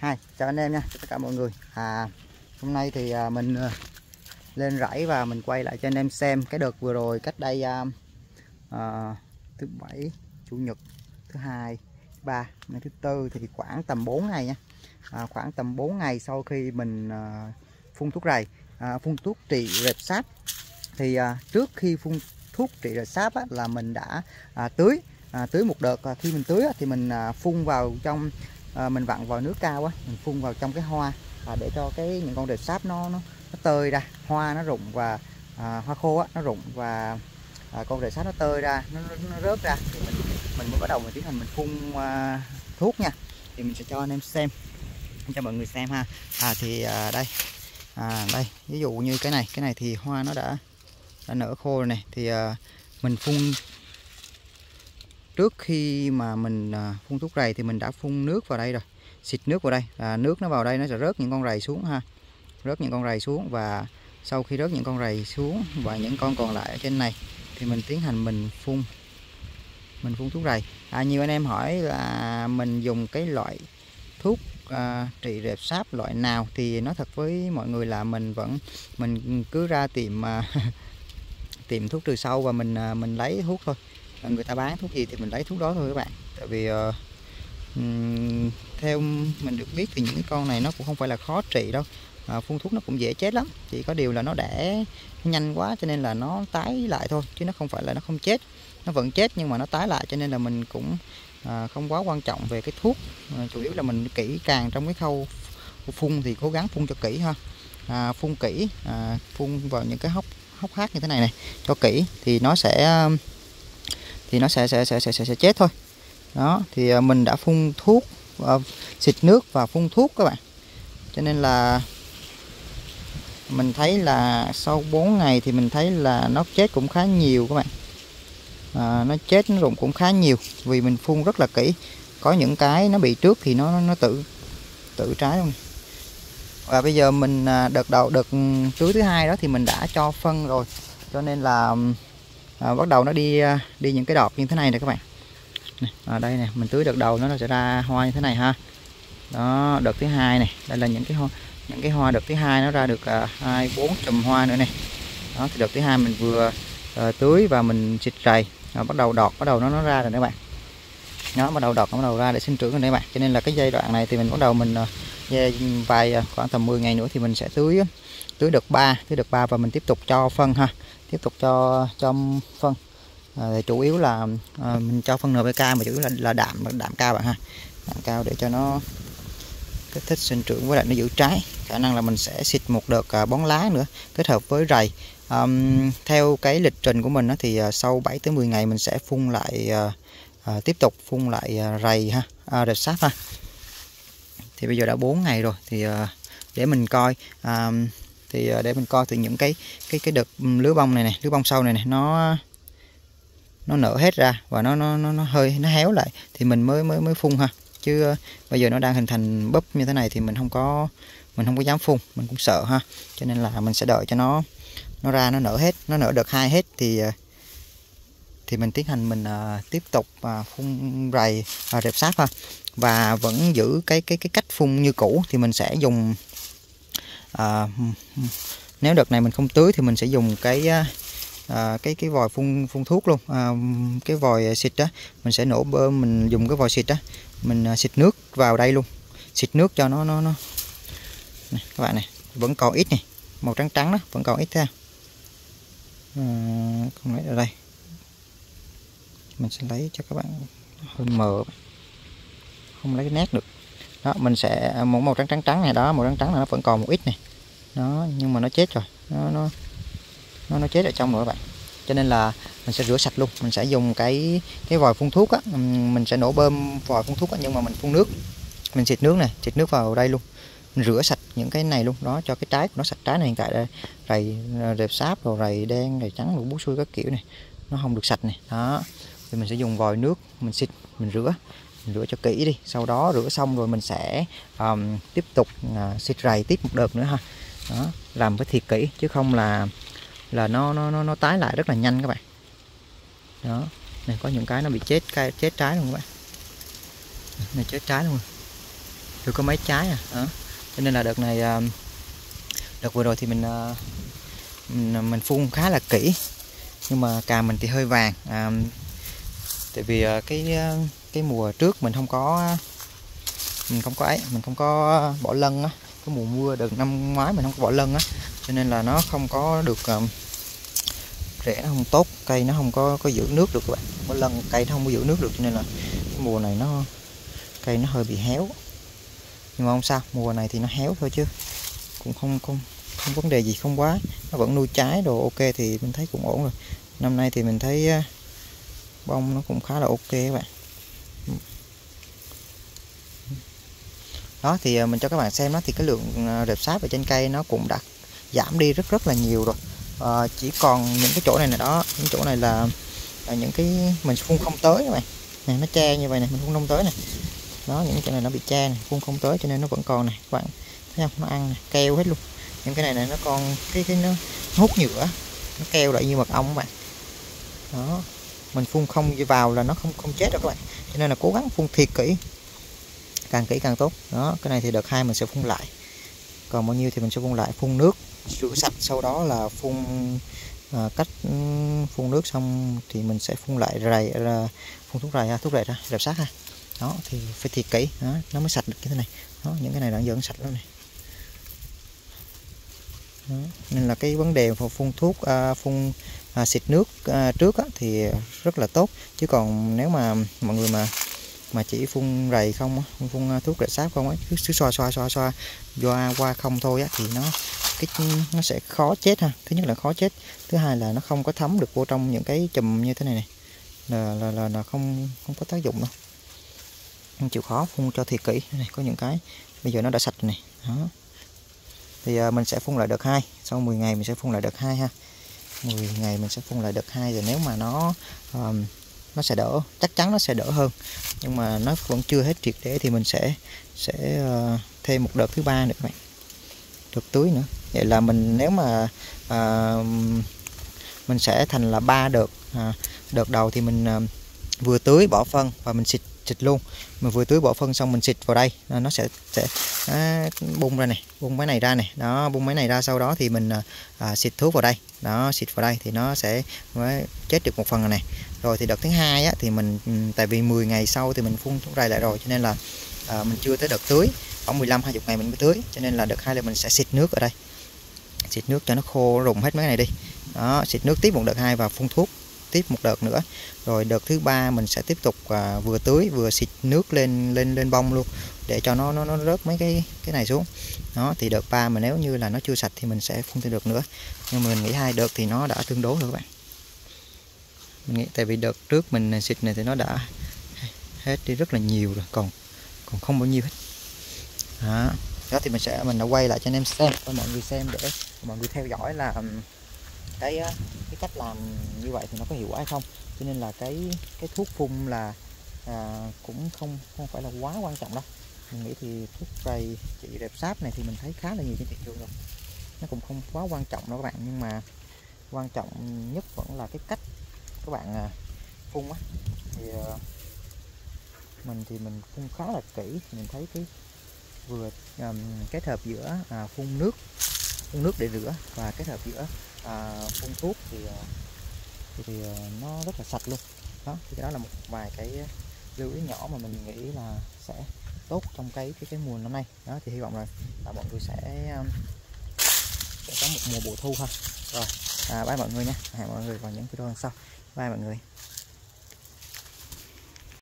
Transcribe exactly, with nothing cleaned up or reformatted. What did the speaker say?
Hi, chào anh em nha, chào tất cả mọi người. À, hôm nay thì à, mình à, lên rẫy và mình quay lại cho anh em xem cái đợt vừa rồi cách đây à, à, thứ bảy, chủ nhật, thứ hai, thứ ba, ngày thứ tư thì khoảng tầm bốn ngày nha. À, khoảng tầm bốn ngày sau khi mình à, phun thuốc rầy, à, phun thuốc trị rệp sáp thì à, trước khi phun thuốc trị rệp sáp á, là mình đã à, tưới à, tưới một đợt. À, khi mình tưới á, thì mình à, phun vào trong à, mình vặn vào nước cao á, mình phun vào trong cái hoa à, để cho cái những con rệp sáp nó, nó nó tơi ra, hoa nó rụng và à, hoa khô á, nó rụng và à, con rệp sáp nó tơi ra, nó, nó rớt ra thì mình mình mới bắt đầu mình tiến hành mình phun à, thuốc nha. Thì mình sẽ cho anh em xem, cho mọi người xem ha. À thì à, đây à, đây ví dụ như cái này cái này thì hoa nó đã đã nở khô rồi này. Thì à, mình phun trước khi mà mình à, phun thuốc rầy thì mình đã phun nước vào đây rồi, xịt nước vào đây, à, nước nó vào đây nó sẽ rớt những con rầy xuống ha, rớt những con rầy xuống. Và sau khi rớt những con rầy xuống và những con còn lại ở trên này thì mình tiến hành mình phun mình phun thuốc rầy. À, nhiều anh em hỏi là mình dùng cái loại thuốc à, trị rệp sáp loại nào, thì nói thật với mọi người là mình vẫn mình cứ ra tiệm à, tiệm thuốc trừ sâu và mình à, mình lấy thuốc thôi. Người ta bán thuốc gì thì mình lấy thuốc đó thôi các bạn. Tại vì uh, um, theo mình được biết thì những cái con này nó cũng không phải là khó trị đâu, à, phun thuốc nó cũng dễ chết lắm, chỉ có điều là nó đẻ nhanh quá cho nên là nó tái lại thôi, chứ nó không phải là nó không chết, nó vẫn chết nhưng mà nó tái lại. Cho nên là mình cũng à, không quá quan trọng về cái thuốc, à, chủ yếu là mình kỹ càng trong cái khâu phun thì cố gắng phun cho kỹ ha, à, phun kỹ, à, phun vào những cái hốc hốc hác như thế này này cho kỹ thì nó sẽ thì nó sẽ sẽ sẽ sẽ, sẽ chết thôi. Đó thì mình đã phun thuốc, uh, xịt nước và phun thuốc các bạn. Cho nên là mình thấy là sau bốn ngày thì mình thấy là nó chết cũng khá nhiều các bạn. À, nó chết nó rụng cũng khá nhiều vì mình phun rất là kỹ. Có những cái nó bị trước thì nó nó tự tự trái luôn. Và bây giờ mình đợt đầu đợt tưới thứ hai đó thì mình đã cho phân rồi, cho nên là à, bắt đầu nó đi đi những cái đọt như thế này nè các bạn. Ở đây nè, mình tưới đợt đầu nó sẽ ra hoa như thế này ha. Đó, đợt thứ hai này, đây là những cái hoa những cái hoa đợt thứ hai nó ra được hai bốn chùm hoa nữa này. Đó thì đợt thứ hai mình vừa uh, tưới và mình xịt rầy, à, bắt đầu đọt, bắt đầu nó nó ra rồi các bạn. Nó bắt đầu đọt, nó bắt đầu ra để sinh trưởng rồi các bạn. Cho nên là cái giai đoạn này thì mình bắt đầu mình uh, vài uh, khoảng tầm mười ngày nữa thì mình sẽ tưới tưới đợt ba, tưới đợt ba và mình tiếp tục cho phân ha, tiếp tục cho cho phân. À, chủ yếu là à, mình cho phân en pê ca mà chủ yếu là, là đạm đạm cao bạn ha, đạm cao để cho nó kích thích sinh trưởng với lại nó giữ trái. Khả năng là mình sẽ xịt một đợt à, bón lá nữa kết hợp với rầy. À, theo cái lịch trình của mình đó, thì à, sau bảy tới mười ngày mình sẽ phun lại à, à, tiếp tục phun lại à, rầy ha, à, rệp sáp ha. Thì bây giờ đã bốn ngày rồi thì à, để mình coi à, thì à, để mình coi từ những cái cái cái đợt lứa bông này này, lứa bông sau này này nó nó nở hết ra và nó nó nó, nó hơi nó héo lại thì mình mới mới mới phun ha. Chứ uh, bây giờ nó đang hình thành búp như thế này thì mình không có mình không có dám phun, mình cũng sợ ha. Cho nên là mình sẽ đợi cho nó nó ra, nó nở hết, nó nở đợt hai hết thì uh, thì mình tiến hành mình uh, tiếp tục uh, phun rầy uh, rệp sáp ha. Và vẫn giữ cái cái cái cách phun như cũ thì mình sẽ dùng uh, nếu đợt này mình không tưới thì mình sẽ dùng cái uh, À, cái cái vòi phun phun thuốc luôn, à, cái vòi xịt đó mình sẽ nổ bơm, mình dùng cái vòi xịt đó mình uh, xịt nước vào đây luôn, xịt nước cho nó nó nó này, các bạn này vẫn còn ít này, màu trắng trắng đó vẫn còn ít ha. À, không lấy ở đây, mình sẽ lấy cho các bạn hơi mờ, không lấy cái nét được. Đó mình sẽ một màu trắng trắng trắng này đó, màu trắng trắng là nó vẫn còn một ít này đó, nhưng mà nó chết rồi, nó nó nó nó chết ở trong rồi các bạn. Cho nên là mình sẽ rửa sạch luôn, mình sẽ dùng cái cái vòi phun thuốc á, mình sẽ nổ bơm vòi phun thuốc á, nhưng mà mình phun nước, mình xịt nước này, xịt nước vào đây luôn, mình rửa sạch những cái này luôn đó, cho cái trái của nó sạch. Trái này hiện tại đây rầy rệp sáp rồi rầy đen rầy trắng rồi bú xui các kiểu này nó không được sạch này đó, thì mình sẽ dùng vòi nước mình xịt, mình rửa mình rửa cho kỹ đi. Sau đó rửa xong rồi mình sẽ um, tiếp tục uh, xịt rầy tiếp một đợt nữa ha. Đó, làm với thiệt kỹ chứ không là là nó nó nó nó tái lại rất là nhanh các bạn. Đó này, có những cái nó bị chết cái chết trái luôn các bạn, này chết trái luôn. chưa có mấy trái à đó. Cho nên là đợt này đợt vừa rồi thì mình mình, mình phun khá là kỹ, nhưng mà cà mình thì hơi vàng à, tại vì cái cái mùa trước mình không có mình không có ấy mình không có bỏ lân á, cái mùa mưa đợt năm ngoái mình không có bỏ lân á, cho nên là nó không có được rễ, nó không tốt, cây nó không có có giữ nước được các bạn, bỏ lân cây nó không có giữ nước được, cho nên là cái mùa này nó cây nó hơi bị héo. Nhưng mà không sao, mùa này thì nó héo thôi chứ cũng không không không vấn đề gì, không quá, nó vẫn nuôi trái đồ ok thì mình thấy cũng ổn rồi. Năm nay thì mình thấy bông nó cũng khá là ok các bạn. Đó thì mình cho các bạn xem đó, thì cái lượng rệp sáp ở trên cây nó cũng đã giảm đi rất rất là nhiều rồi. À, chỉ còn những cái chỗ này là đó, những chỗ này là, là những cái mình phun không tới các bạn. Này nó che như vậy này, mình phun không tới này. Đó, những chỗ này nó bị che này, phun không tới cho nên nó vẫn còn này các bạn. Thấy không? Nó ăn này, keo hết luôn. Những cái này này nó còn cái cái nó, nó hút nhựa, nó keo lại như mật ong các bạn. Đó. Mình phun không vào là nó không không chết đâu các bạn. Cho nên là cố gắng phun thiệt kỹ. Càng kỹ càng tốt. Đó, cái này thì đợt hai mình sẽ phun lại. Còn bao nhiêu thì mình sẽ phun lại, phun nước rửa sạch, sau đó là phun à, cách phun nước xong thì mình sẽ phun lại rầy, phun thuốc rầy, thuốc rầy ra, rệp sát ha. Đó thì phải thiệt kỹ đó, nó mới sạch được cái thế này. Đó, những cái này đã dần sạch luôn này. Đó, nên là cái vấn đề phun thuốc à, phun à, xịt nước à, trước á, thì rất là tốt, chứ còn nếu mà mọi người mà mà chỉ phun rầy không, phun thuốc rệp sáp không ấy, cứ xoa xoa xoa xoa doa qua không thôi á, thì nó cái nó sẽ khó chết ha. Thứ nhất là khó chết, thứ hai là nó không có thấm được vô trong những cái chùm như thế này này, là là là, là không không có tác dụng đâu. Không chịu khó, phun cho thiệt kỹ này, có những cái bây giờ nó đã sạch rồi này. Đó thì uh, mình sẽ phun lại đợt hai, sau mười ngày mình sẽ phun lại đợt hai ha. Mười ngày mình sẽ phun lại đợt hai, rồi nếu mà nó uh, nó sẽ đỡ, chắc chắn nó sẽ đỡ hơn, nhưng mà nó vẫn chưa hết triệt để thì mình sẽ sẽ uh, thêm một đợt thứ ba nữa các bạn, đợt tưới nữa. Vậy là mình nếu mà uh, mình sẽ thành là ba đợt. À, đợt đầu thì mình uh, vừa tưới bỏ phân và mình xịt xịt luôn, mình vừa tưới bỏ phân xong mình xịt vào đây, nó sẽ sẽ à, bung ra này, bung mấy này ra này, đó bung mấy này ra, sau đó thì mình à, xịt thuốc vào đây, đó xịt vào đây thì nó sẽ mới chết được một phần rồi này. Rồi thì đợt thứ hai á, thì mình tại vì mười ngày sau thì mình phun thuốc rầy lại rồi, cho nên là à, mình chưa tới đợt tưới, khoảng mười lăm hai mươi ngày mình mới tưới, cho nên là đợt hai là mình sẽ xịt nước ở đây, xịt nước cho nó khô, rụng hết mấy cái này đi. Đó, xịt nước tiếp một đợt hai và phun thuốc tiếp một đợt nữa. Rồi đợt thứ ba mình sẽ tiếp tục à, vừa tưới vừa xịt nước lên lên lên bông luôn, để cho nó nó nó rớt mấy cái cái này xuống. Đó thì đợt ba mà nếu như là nó chưa sạch thì mình sẽ phun thêm đợt nữa, nhưng mà mình nghĩ hai đợt thì nó đã tương đối rồi các bạn. Mình nghĩ tại vì đợt trước mình xịt này thì nó đã hết đi rất là nhiều rồi, còn còn không bao nhiêu hết. Đó, đó thì mình sẽ mình đã quay lại cho anh em xem, cho mọi người xem để mọi người theo dõi là cái cái cách làm như vậy thì nó có hiệu quả hay không. Cho nên là cái cái thuốc phun là à, cũng không không phải là quá quan trọng đâu. Mình nghĩ thì thuốc rầy trị rệp sáp này thì mình thấy khá là nhiều trên thị trường rồi, nó cũng không quá quan trọng đâu các bạn, nhưng mà quan trọng nhất vẫn là cái cách các bạn à, phun á. Thì à, mình thì mình phun khá là kỹ, mình thấy cái vừa um, kết hợp giữa à, phun nước phun nước để rửa và kết hợp giữa à, phun thuốc thì, thì thì nó rất là sạch luôn. Đó thì đó là một vài cái lưu ý nhỏ mà mình nghĩ là sẽ tốt trong cái cái cái mùa năm nay. Đó thì hy vọng là, là mọi người sẽ sẽ có một mùa bội thu ha. Rồi à, bye mọi người nha, hẹn mọi người vào những video lần sau. Bye mọi người.